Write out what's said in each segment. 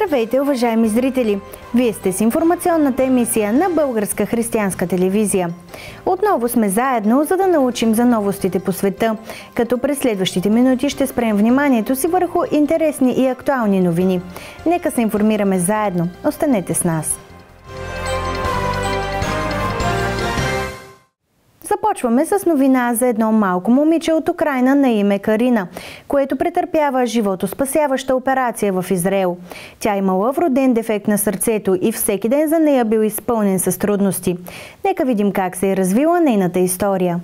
Здравейте, уважаеми зрители! Вие сте с информационната емисия на Българска християнска телевизия. Отново сме заедно, за да научим за новостите по света, като през следващите минути ще спрем вниманието си върху интересни и актуални новини. Нека се информираме заедно. Останете с нас! Започваме с новина за едно малко момиче от Украйна на име Карина, което претърпява животоспасяваща операция в Израел. Тя имала вроден дефект на сърцето и всеки ден за нея бил изпълнен с трудности. Нека видим как се е развила нейната история.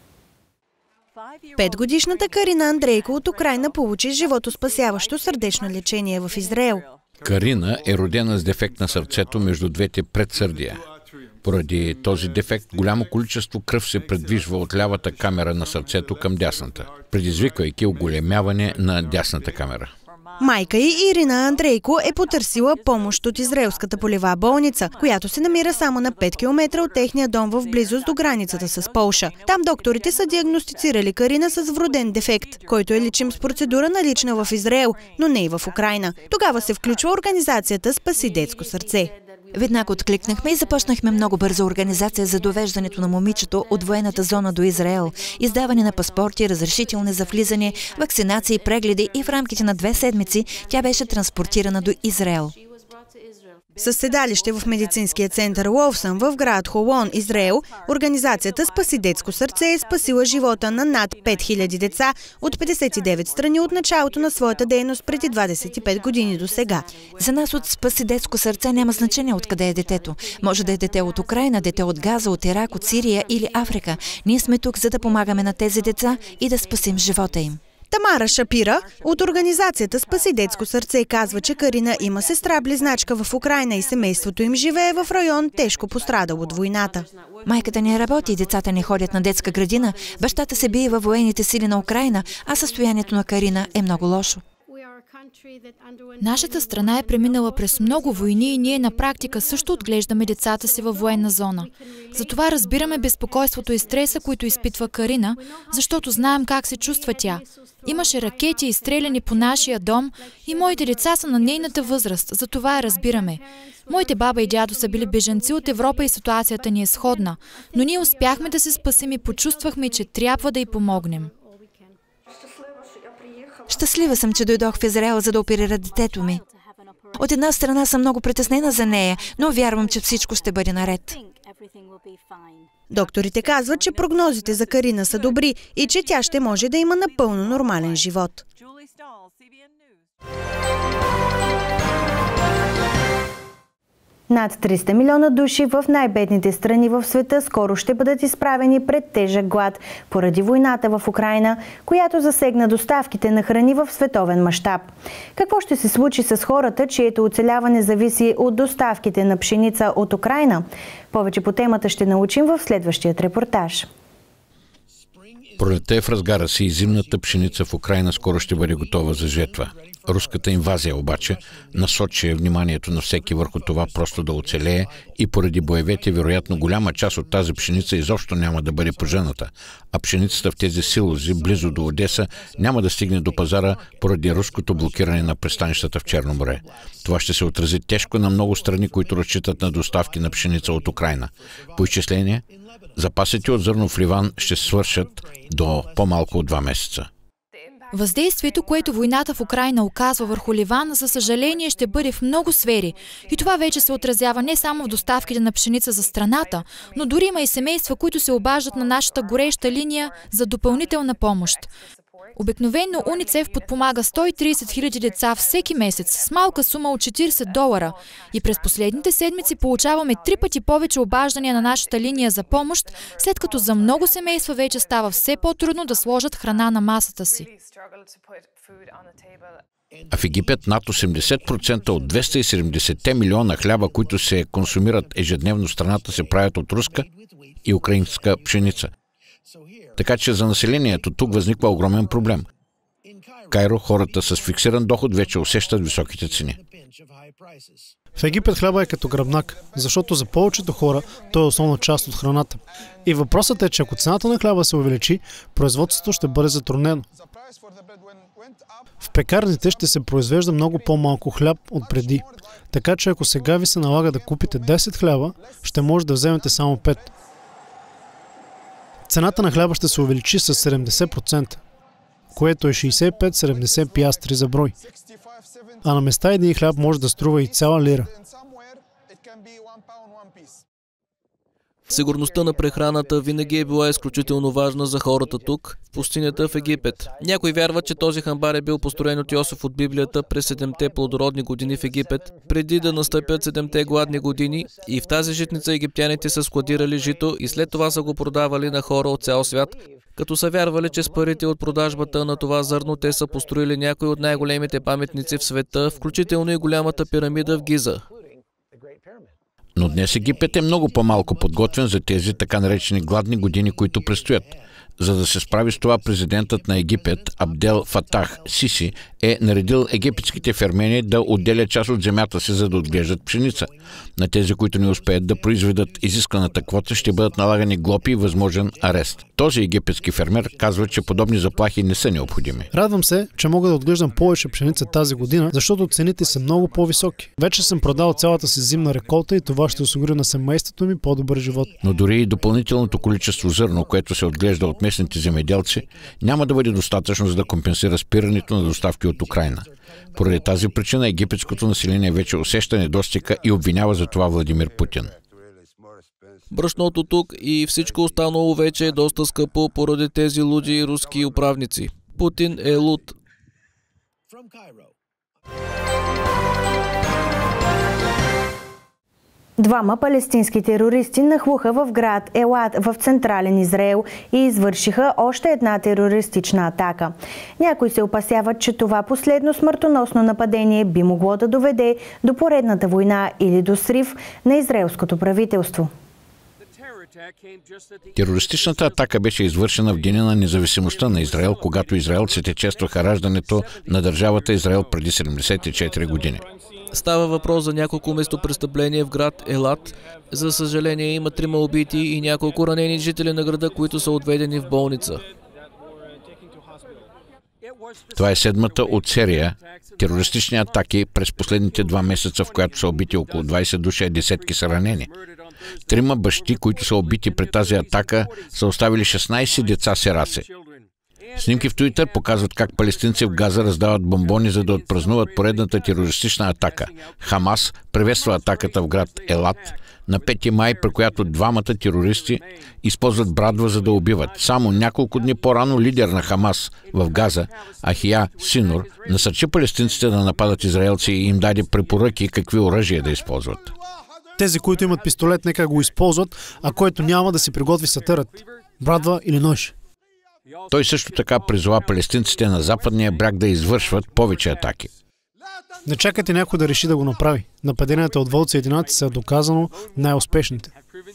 5-годишната Карина Андрейко от Украйна получи животоспасяващо сърдечно лечение в Израел. Карина е родена с дефект на сърцето между двете предсърдия. Поради този дефект голямо количество кръв се предвижва от лявата камера на сърцето към дясната, предизвиквайки оголемяване на дясната камера. Майка й Ирина Андрейко е потърсила помощ от израелската полева болница, която се намира само на 5 км от техния дом в близост до границата с Полша. Там докторите са диагностицирали Карина с вроден дефект, който е лечим с процедура налична в Израел, но не и в Украйна. Тогава се включва организацията "Спаси детско сърце". Веднага откликнахме и започнахме много бърза организация за довеждането на момичето от военната зона до Израел, издаване на паспорти, разрешителни за влизане, вакцинации, прегледи и в рамките на 2 седмици тя беше транспортирана до Израел. Със седалище в медицинския център Ловсън в град Холон, Израел, организацията "Спаси детско сърце" е спасила живота на над 5000 деца от 59 страни от началото на своята дейност преди 25 години до сега. За нас от "Спаси детско сърце" няма значение откъде е детето. Може да е дете от Украйна, дете от Газа, от Ирак, от Сирия или Африка. Ние сме тук, за да помагаме на тези деца и да спасим живота им. Тамара Шапира от организацията "Спаси детско сърце" казва, че Карина има сестра-близначка в Украйна и семейството им живее в район, тежко пострадал от войната. Майката не работи, децата не ходят на детска градина, бащата се бие във военните сили на Украйна, а състоянието на Карина е много лошо. Нашата страна е преминала през много войни и ние на практика също отглеждаме децата си във военна зона. Затова разбираме безпокойството и стреса, които изпитва Карина, защото знаем как се чувства тя. Имаше ракети изстреляни по нашия дом и моите деца са на нейната възраст, затова я разбираме. Моите баба и дядо са били бежанци от Европа и ситуацията ни е сходна, но ние успяхме да се спасим и почувствахме, че трябва да й помогнем. Щастлива съм, че дойдох в Израел, за да оперира детето ми. От една страна съм много притеснена за нея, но вярвам, че всичко ще бъде наред. Докторите казват, че прогнозите за Карина са добри и че тя ще може да има напълно нормален живот. Над 300 милиона души в най-бедните страни в света скоро ще бъдат изправени пред тежък глад поради войната в Украйна, която засегна доставките на храни в световен мащаб. Какво ще се случи с хората, чието оцеляване зависи от доставките на пшеница от Украйна? Повече по темата ще научим в следващият репортаж. Пролетта е в разгара си и зимната пшеница в Украйна скоро ще бъде готова за жетва. Руската инвазия обаче насочи вниманието на всеки върху това просто да оцелее и поради боевете вероятно голяма част от тази пшеница изобщо няма да бъде пожената, а пшеницата в тези силози близо до Одеса няма да стигне до пазара поради руското блокиране на пристанищата в Черно море. Това ще се отрази тежко на много страни, които разчитат на доставки на пшеница от Украйна. По изчисление, запасите от зърно в Ливан ще свършат до по-малко от 2 месеца. Въздействието, което войната в Украйна оказва върху Ливан, за съжаление ще бъде в много сфери. И това вече се отразява не само в доставките на пшеница за страната, но дори има и семейства, които се обаждат на нашата гореща линия за допълнителна помощ. Обикновено УНИЦЕФ подпомага 130 хиляди деца всеки месец с малка сума от $40. И през последните седмици получаваме 3 пъти повече обаждания на нашата линия за помощ, след като за много семейства вече става все по-трудно да сложат храна на масата си. А в Египет над 80% от 270 милиона хляба, които се консумират ежедневно в страната, се правят от руска и украинска пшеница. Така че за населението тук възниква огромен проблем. В Кайро хората с фиксиран доход вече усещат високите цени. В Египет хляба е като гръбнак, защото за повечето хора той е основна част от храната. И въпросът е, че ако цената на хляба се увеличи, производството ще бъде затруднено. В пекарните ще се произвежда много по-малко хляб от преди. Така че ако сега ви се налага да купите 10 хляба, ще може да вземете само 5. Цената на хляба ще се увеличи с 70%, което е 65-70 пиастри за брой. А на места един хляб може да струва и цяла лира. Сигурността на прехраната винаги е била изключително важна за хората тук, в пустинята в Египет. Някой вярват, че този хамбар е бил построен от Йосиф от Библията през 7-те плодородни години в Египет, преди да настъпят 7-те гладни години, и в тази житница египтяните са складирали жито и след това са го продавали на хора от цял свят, като са вярвали, че с парите от продажбата на това зърно те са построили някои от най-големите паметници в света, включително и голямата пирамида в Гиза. Но днес Египет е много по-малко подготвен за тези така наречени гладни години, които предстоят. За да се справи с това, президентът на Египет Абдел Фатах Сиси е наредил египетските фермери да отделят част от земята си, за да отглеждат пшеница. На тези, които не успеят да произведат изисканата квота, ще бъдат налагани глоби и възможен арест. Този египетски фермер казва, че подобни заплахи не са необходими. Радвам се, че мога да отглеждам повече пшеница тази година, защото цените са много по-високи. Вече съм продал цялата си зимна реколта и това ще осигури на семейството ми по-добър живот. Но дори и допълнителното количество зърно, което се отглежда от местните земеделци, няма да бъде достатъчно, за да компенсира спирането на доставки от Украйна. Поради тази причина египетското население вече усеща недостига и обвинява за това Владимир Путин. Брашното тук и всичко останало вече е доста скъпо поради тези луди руски управници. Путин е луд. Двама палестински терористи нахлуха в град Елат в централен Израел и извършиха още една терористична атака. Някои се опасяват, че това последно смъртоносно нападение би могло да доведе до поредната война или до срив на израелското правителство. Терористичната атака беше извършена в деня на независимостта на Израел, когато израелците честваха раждането на държавата Израел преди 74 години. Става въпрос за няколко местопрестъпления в град Елат. За съжаление има 3 убити и няколко ранени жители на града, които са отведени в болница. Това е 7-та от серия терористични атаки през последните 2 месеца, в която са убити около 20 души, а десетки са ранени. 3 бащи, които са убити при тази атака, са оставили 16 деца сираци. Снимки в Туитър показват как палестинци в Газа раздават бомбони, за да отпразнуват поредната терористична атака. Хамас приветства атаката в град Елат на 5 май, при която 2 терористи използват брадва, за да убиват. Само няколко дни по-рано лидер на Хамас в Газа, Ахия Синур, насърчи палестинците да нападат израелци и им даде препоръки какви оръжия да използват. Тези, които имат пистолет, нека го използват, а който няма, да си приготви сатърът. Брадва или нож. Той също така призова палестинците на западния бряг да извършват повече атаки. Не чакайте някой да реши да го направи. Нападенията от вълци единаци са доказано най-успешните.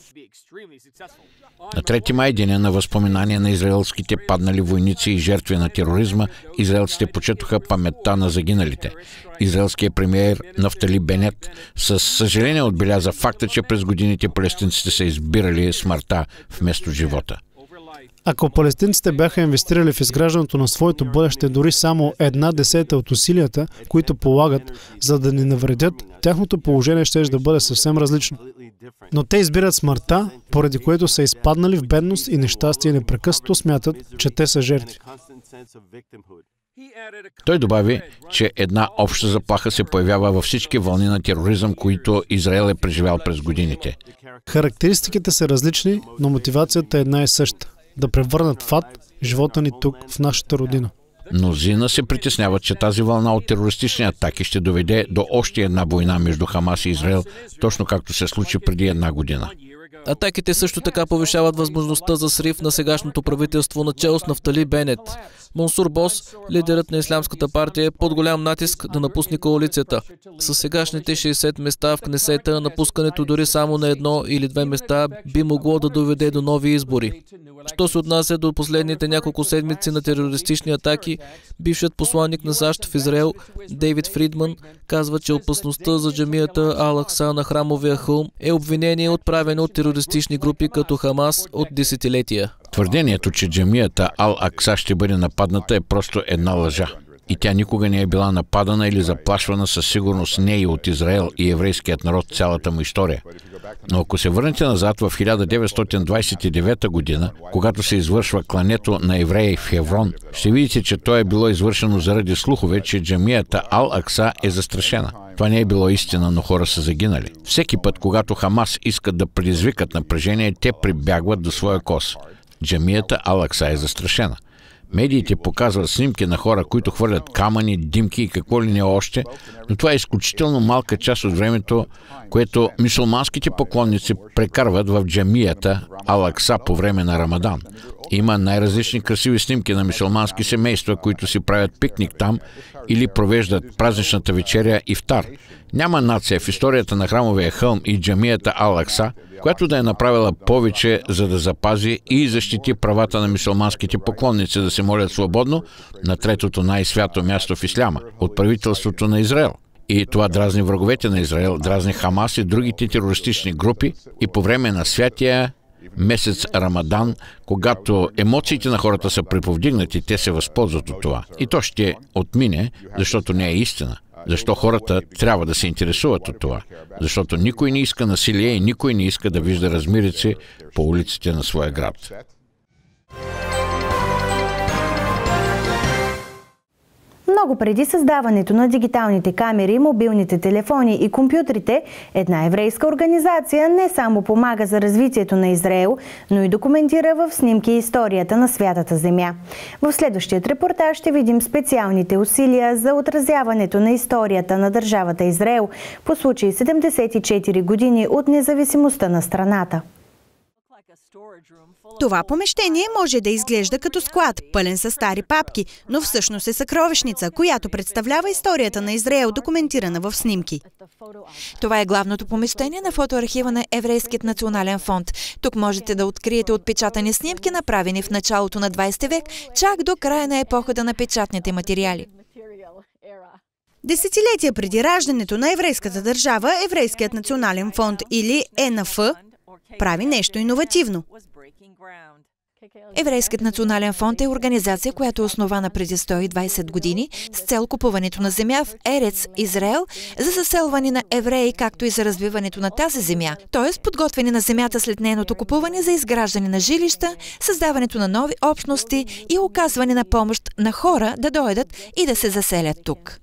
На 3 май, деня на възпоминание на израелските паднали войници и жертви на тероризма, израелците почетоха паметта на загиналите. Израелският премиер Нафтали Бенет със съжаление отбеляза факта, че през годините палестинците са избирали смъртта вместо живота. Ако палестинците бяха инвестирали в изграждането на своето бъдеще дори само 1/10 от усилията, които полагат, за да ни навредят, тяхното положение ще да бъде съвсем различно. Но те избират смъртта, поради което са изпаднали в бедност и нещастие и непрекъснато смятат, че те са жертви. Той добави, че една обща заплаха се появява във всички вълни на тероризъм, които Израел е преживял през годините. Характеристиките са различни, но мотивацията е една и съща. Да превърнат в ад живота ни тук, в нашата родина. Мнозина се притесняват, че тази вълна от терористични атаки ще доведе до още една война между Хамас и Израел, точно както се случи преди 1 година. Атаките също така повишават възможността за срив на сегашното правителство начело с Нафтали Бенет. Монсур Бос, лидерът на Ислямската партия, е под голям натиск да напусне коалицията. С сегашните 60 места в Кнесета, напускането дори само на 1 или 2 места би могло да доведе до нови избори. Що се отнася до последните няколко седмици на терористични атаки, бившият посланник на САЩ в Израел Дейвид Фридман казва, че опасността за джамията Ал-Акса на храмовия хълм е обвинение, отправено от терористични групи като Хамас от десетилетия. Твърдението, че джамията Ал-Акса ще бъде нападната, е просто една лъжа. и тя никога не е била нападана или заплашвана, със сигурност не и от Израел и еврейският народ цялата му история. Но ако се върнете назад в 1929 година, когато се извършва клането на евреи в Хеврон, ще видите, че то е било извършено заради слухове, че джамията Ал-Акса е застрашена. Това не е било истина, но хора са загинали. Всеки път, когато Хамас искат да предизвикат напрежение, те прибягват до своя кос. Джамията Ал-Акса е застрашена. Медиите показват снимки на хора, които хвърлят камъни, димки и какво ли не още, но това е изключително малка част от времето, което мюсюлманските поклонници прекарват в джамията Ал-Акса по време на Рамадан. Има най-различни красиви снимки на мюсюлмански семейства, които си правят пикник там или провеждат празничната вечеря ифтар. Няма нация в историята на храмовия хълм и джамията Ал-Акса, която да е направила повече, за да запази и защити правата на мюсюлманските поклонници да се молят свободно на третото най-свято място в исляма, от правителството на Израел. И това дразни враговете на Израел, дразни Хамас и другите терористични групи и по време на святия месец Рамадан, когато емоциите на хората са приповдигнати, те се възползват от това. И то ще отмине, защото не е истина. Защо хората трябва да се интересуват от това? Защото никой не иска насилие и никой не иска да вижда размирици по улиците на своя град. Много преди създаването на дигиталните камери, мобилните телефони и компютрите, една еврейска организация не само помага за развитието на Израел, но и документира в снимки историята на Святата земя. В следващият репортаж ще видим специалните усилия за отразяването на историята на държавата Израел по случай 74 години от независимостта на страната. Това помещение може да изглежда като склад, пълен със стари папки, но всъщност е съкровищница, която представлява историята на Израел, документирана в снимки. Това е главното помещение на фотоархива на Еврейският национален фонд. Тук можете да откриете отпечатани снимки, направени в началото на 20 век, чак до края на епохата на печатните материали. Десетилетия преди раждането на еврейската държава, Еврейският национален фонд или ЕНФ прави нещо иновативно. Еврейският национален фонд е организация, която е основана преди 120 години с цел купуването на земя в Ерец, Израел, за заселване на евреи, както и за развиването на тази земя, т.е. подготвяне на земята след нейното купуване за изграждане на жилища, създаването на нови общности и оказване на помощ на хора да дойдат и да се заселят тук.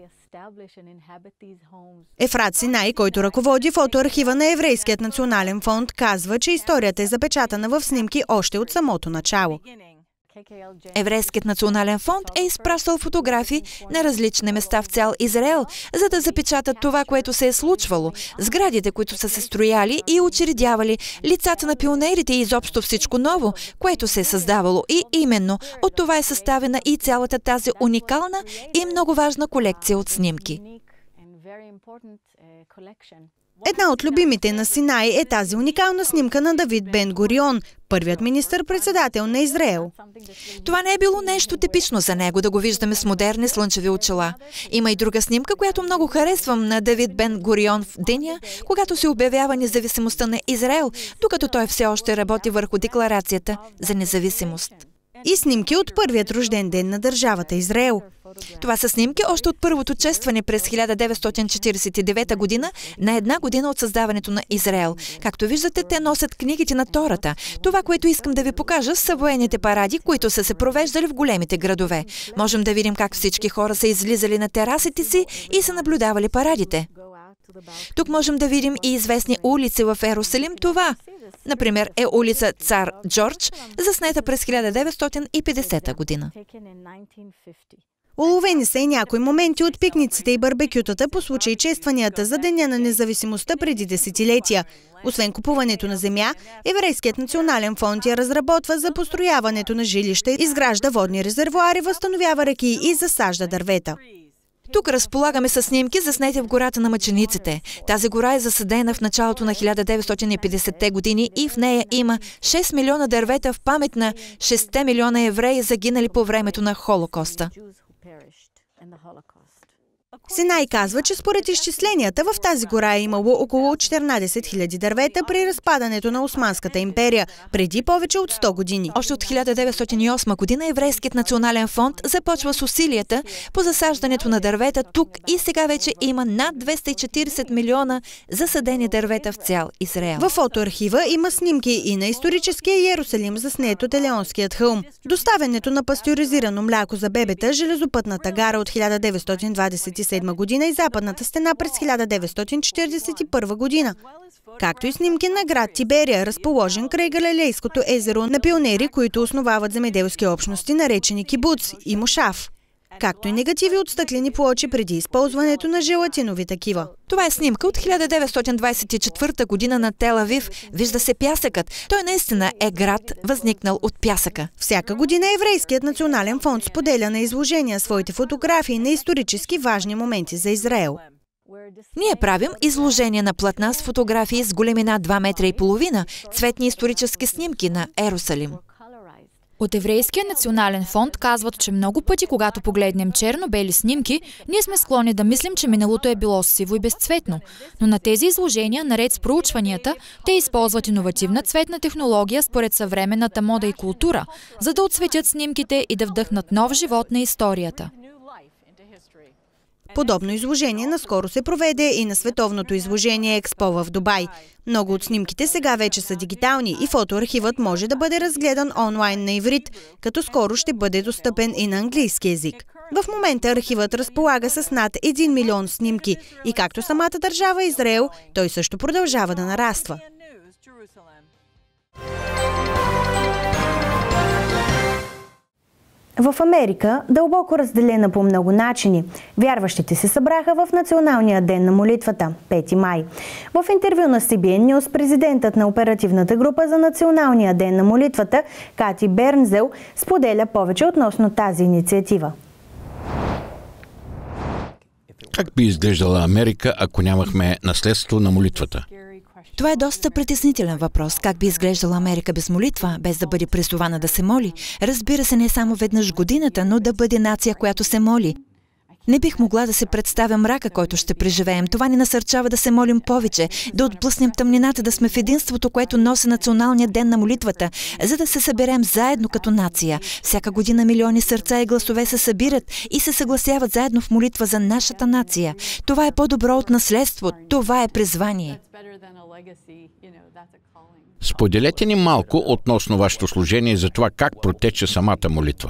Ефрат Синай, който ръководи фотоархива на Еврейският национален фонд, казва, че историята е запечатана в снимки още от самото начало. Еврейският национален фонд е изпращал фотографии на различни места в цял Израел, за да запечатат това, което се е случвало, сградите, които са се строяли и учредявали, лицата на пионерите и изобщо всичко ново, което се е създавало. И именно от това е съставена и цялата тази уникална и много важна колекция от снимки. Една от любимите на Синай е тази уникална снимка на Давид Бен Гурион, първият министър-председател на Израел. Това не е било нещо типично за него, да го виждаме с модерни слънчеви очила. Има и друга снимка, която много харесвам, на Давид Бен Гурион в деня, когато се обявява независимостта на Израел, докато той все още работи върху декларацията за независимост. И снимки от първият рожден ден на държавата Израел. Това са снимки още от първото честване през 1949 година на една година от създаването на Израел. Както виждате, те носят книгите на Тората. Това, което искам да ви покажа, са военните паради, които са се провеждали в големите градове. Можем да видим как всички хора са излизали на терасите си и са наблюдавали парадите. Тук можем да видим и известни улици в Ерусалим. Това, например, е улица Цар Джордж, заснета през 1950 година. Уловени са и някои моменти от пикниците и барбекютата по случай честванията за Деня на независимостта преди десетилетия. Освен купуването на земя, Еврейският национален фонд я разработва за построяването на жилища, изгражда водни резервоари, възстановява реки и засажда дървета. Тук разполагаме с снимки, заснети в гората на мъчениците. Тази гора е засадена в началото на 1950-те години и в нея има 6 милиона дървета в памет на 6 милиона евреи, загинали по времето на Холокоста. Синай казва, че според изчисленията в тази гора е имало около 14 000 дървета при разпадането на Османската империя преди повече от 100 години. Още от 1908 година Еврейският национален фонд започва с усилията по засаждането на дървета тук и сега вече има над 240 милиона засадени дървета в цял Израел. В фотоархива има снимки и на историческия Йерусалим, заснет от Елеонският хълм. Доставянето на пастеризирано мляко за бебета, железопътната гара от 1927 година и Западната стена през 1941 година. Както и снимки на град Тиберия, разположен край Галилейското езеро, на пионери, които основават земеделски общности, наречени кибуц и мушав. Както и негативи от стъклени плочи преди използването на желатинови такива. Това е снимка от 1924 година на Тел Авив. Вижда се пясъкът. Той наистина е град, възникнал от пясъка. Всяка година Еврейският национален фонд споделя на изложения своите фотографии на исторически важни моменти за Израел. Ние правим изложение на платна с фотографии с големина 2,5 метра, цветни исторически снимки на Йерусалим. От Еврейския национален фонд казват, че много пъти, когато погледнем черно-бели снимки, ние сме склонни да мислим, че миналото е било сиво и безцветно. Но на тези изложения, наред с проучванията, те използват иновативна цветна технология според съвременната мода и култура, за да отцветят снимките и да вдъхнат нов живот на историята. Подобно изложение наскоро се проведе и на световното изложение Експо в Дубай. Много от снимките сега вече са дигитални и фотоархивът може да бъде разгледан онлайн на иврит, като скоро ще бъде достъпен и на английски език. В момента архивът разполага с над 1 милион снимки и както самата държава Израел, той също продължава да нараства. В Америка, дълбоко разделена по много начини, вярващите се събраха в Националния ден на молитвата, 5 май. В интервю на CBN News президентът на оперативната група за Националния ден на молитвата, Кати Бернзел, споделя повече относно тази инициатива. Как би изглеждала Америка, ако нямахме наследство на молитвата? Това е доста притеснителен въпрос. Как би изглеждала Америка без молитва, без да бъде призована да се моли? Разбира се, не само веднъж годината, но да бъде нация, която се моли. Не бих могла да се представя мрака, който ще преживеем. Това ни насърчава да се молим повече, да отблъснем тъмнината, да сме в единството, което носи Националния ден на молитвата, за да се съберем заедно като нация. Всяка година милиони сърца и гласове се събират и се съгласяват заедно в молитва за нашата нация. Това е по-добро от наследство. Това е призвание. Споделете ни малко относно вашето служение за това как протече самата молитва.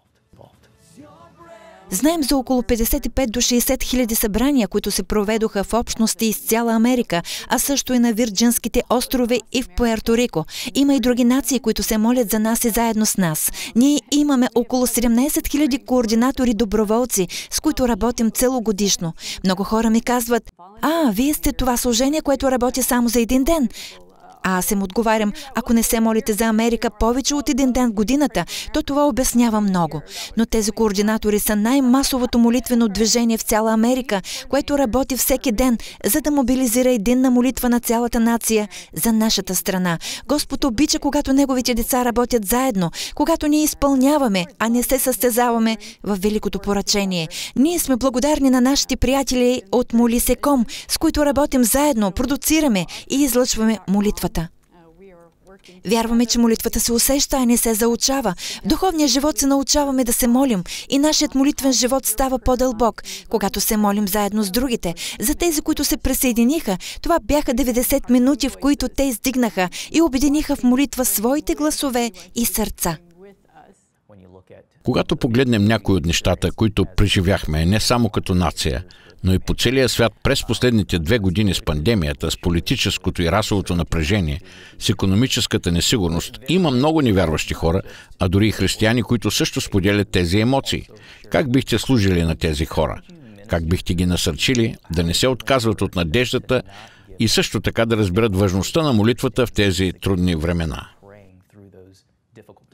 Знаем за около 55 до 60 хиляди събрания, които се проведоха в общности из цяла Америка, а също и на Вирджинските острови и в Пуерто Рико. Има и други нации, които се молят за нас и заедно с нас. Ние имаме около 17 хиляди координатори-доброволци, с които работим целогодишно. Много хора ми казват: вие сте това служение, което работи само за един ден. А аз им отговарям: ако не се молите за Америка повече от един ден в годината, то това обяснява много. Но тези координатори са най-масовото молитвено движение в цяла Америка, което работи всеки ден, за да мобилизира единна молитва на цялата нация за нашата страна. Господ обича, когато неговите деца работят заедно, когато ние изпълняваме, а не се състезаваме в великото поръчение. Ние сме благодарни на нашите приятели от Молисеком, с които работим заедно, продуцираме и излъчваме молитвата. Вярваме, че молитвата се усеща, а не се заучава. В духовния живот се научаваме да се молим и нашият молитвен живот става по-дълбок, когато се молим заедно с другите. За тези, които се присъединиха, това бяха 90 минути, в които те издигнаха и обединиха в молитва своите гласове и сърца. Когато погледнем някои от нещата, които преживяхме не само като нация, но и по целия свят през последните 2 години с пандемията, с политическото и расовото напрежение, с икономическата несигурност, има много невярващи хора, а дори и християни, които също споделят тези емоции. Как бихте служили на тези хора? Как бихте ги насърчили да не се отказват от надеждата и също така да разберат важността на молитвата в тези трудни времена?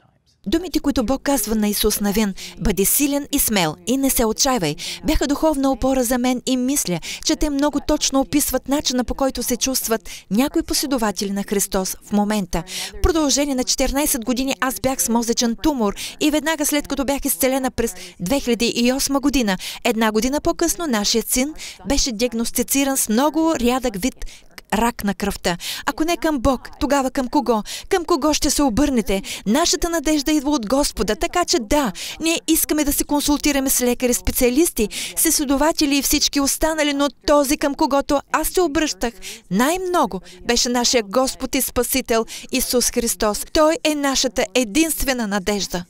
Думите, които Бог казва на Исус Навин: бъди силен и смел и не се отчаивай, бяха духовна опора за мен и мисля, че те много точно описват начина, по който се чувстват някои последователи на Христос в момента. В продължение на 14 години аз бях с мозъчен тумор и веднага след като бях изцелена през 2008 година, една година по-късно нашият син беше диагностициран с много рядък вид рак на кръвта. Ако не към Бог, тогава към кого? Към кого ще се обърнете? Нашата надежда идва от Господа, така че да, ние искаме да се консултираме с лекари, специалисти, с изследователи и всички останали, но този, към когото аз се обръщах най-много, беше нашия Господ и Спасител Исус Христос. Той е нашата единствена надежда.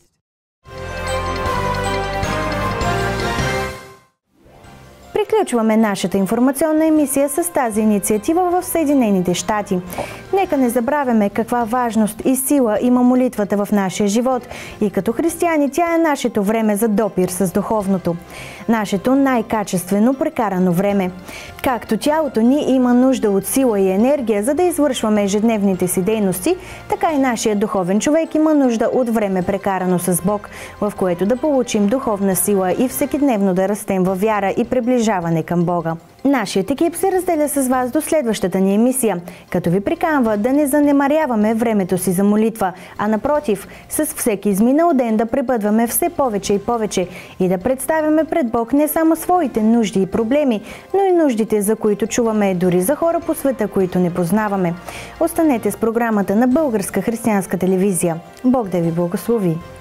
Приключваме нашата информационна емисия с тази инициатива в Съединените щати. Нека не забравяме каква важност и сила има молитвата в нашия живот и като християни тя е нашето време за допир с духовното. Нашето най-качествено прекарано време. Както тялото ни има нужда от сила и енергия, за да извършваме ежедневните си дейности, така и нашия духовен човек има нужда от време прекарано с Бог, в което да получим духовна сила и всекидневно да растем във вяра и приближаване към Бога. Нашият екип се разделя с вас до следващата ни емисия, като ви приканва да не занемаряваме времето си за молитва, а напротив, с всеки изминал ден да пребъдваме все повече и повече и да представяме пред Бог не само своите нужди и проблеми, но и нуждите, за които чуваме дори за хора по света, които не познаваме. Останете с програмата на Българска християнска телевизия. Бог да ви благослови!